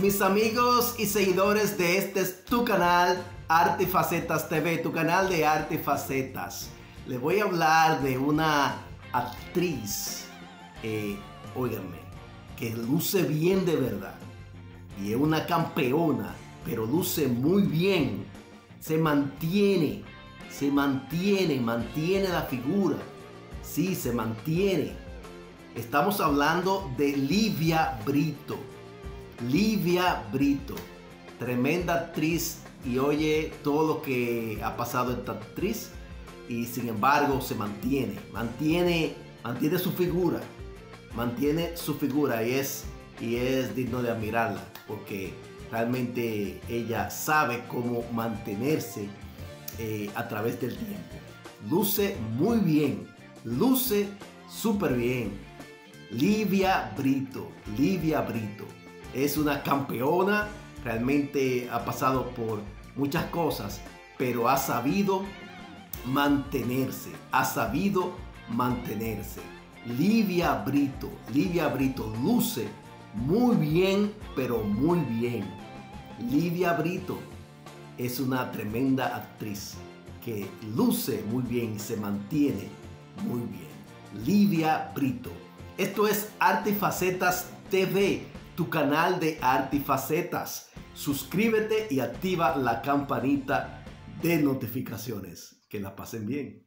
mis amigos y seguidores de este es tu canal Arte y Facetas TV, tu canal de Arte y Facetas. Les voy a hablar de una actriz, óiganme, que luce bien de verdad. Y es una campeona, pero luce muy bien. Se mantiene la figura. Sí, se mantiene. Estamos hablando de Livia Brito. Livia Brito, tremenda actriz, y oye todo lo que ha pasado esta actriz, y sin embargo se mantiene su figura, y es digno de admirarla, porque realmente ella sabe cómo mantenerse a través del tiempo. Luce muy bien, luce súper bien. Livia Brito es una campeona, realmente ha pasado por muchas cosas, pero ha sabido mantenerse. Livia Brito luce muy bien, pero muy bien. Livia Brito es una tremenda actriz que luce muy bien y se mantiene muy bien. Livia Brito. Esto es Arte y Facetas TV, tu canal de Arte y Facetas. Suscríbete y activa la campanita de notificaciones. Que la pasen bien.